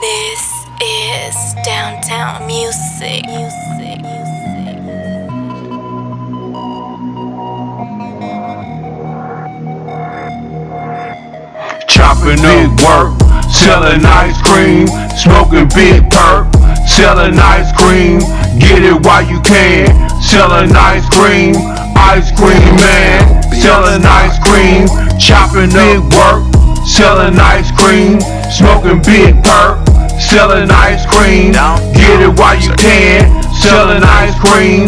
This is Downtown Music. Chopping big work, selling ice cream, smoking big perk, selling ice cream, get it while you can, selling ice cream man, selling ice cream, chopping big work, selling ice cream, smoking big perk, selling ice cream, get it while you can, selling ice cream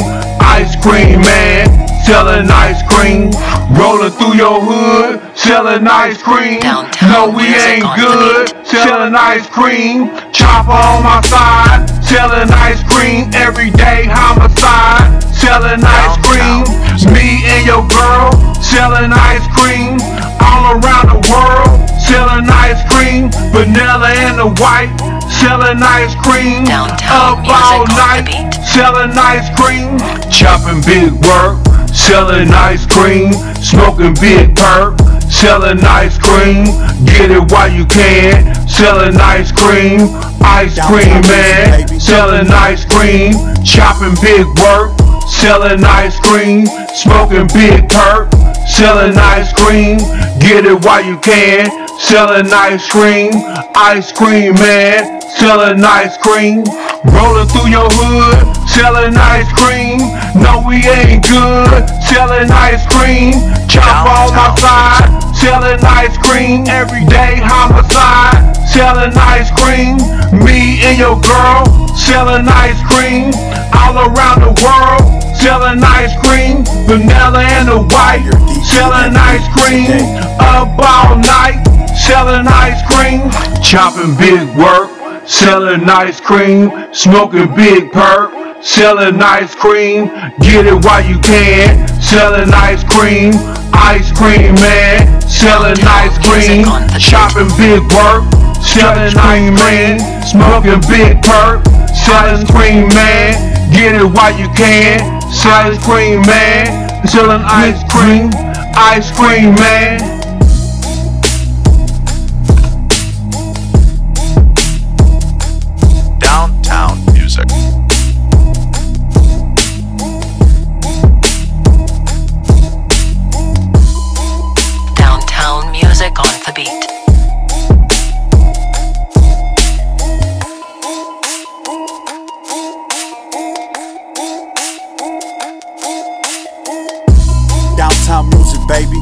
man, selling ice cream, rolling through your hood, selling ice cream. No, we ain't good, selling ice cream. Chopper on my side, selling ice cream. Everyday homicide, selling ice cream. Me and your girl, selling ice cream. All around the world, selling ice cream. Vanilla and the white, selling ice cream. Up all night, selling ice cream. Chopping big work, selling ice cream, smoking big perk, selling ice cream, get it while you can, selling ice cream man, selling ice cream, chopping big work, selling ice cream, smoking big perk, selling ice cream, get it while you can, selling ice cream man, selling ice cream, rolling through your hood, selling ice cream. No, we ain't good, selling ice cream. Chop on my side, selling ice cream. Everyday homicide, selling ice cream. Me and your girl, selling ice cream. All around the world, selling ice cream. Vanilla and the white, selling ice cream. Up all night, selling ice cream. Chopping big work, selling ice cream. Smoking big perk, selling ice cream, get it while you can, selling ice cream man, selling ice cream, shopping big work, selling ice cream, smoking big perk, selling cream man, get it while you can, selling cream man, selling ice cream man. Music on the beat. Downtown music, baby.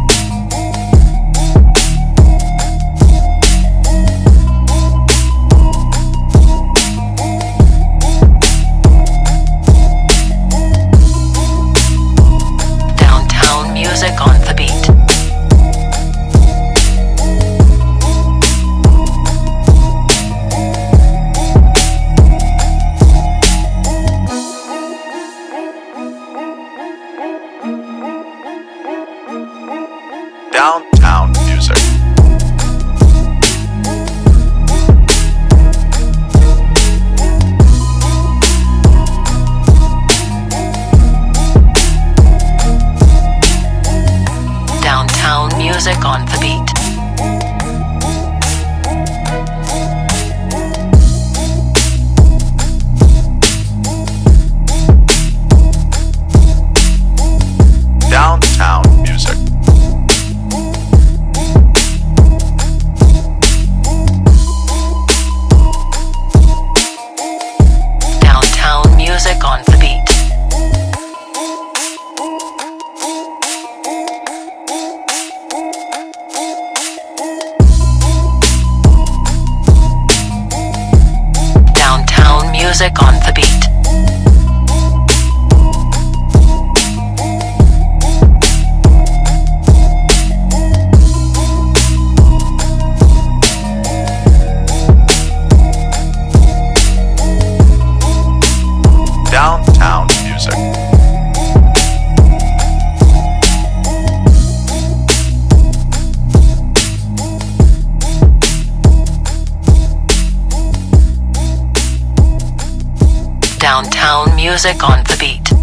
Downtown music on the beat. Downtown music. Downtown music on the beat. Downtown music. Music on the beat. Downtown music on the beat. Downtown music. Downtown music on the beat.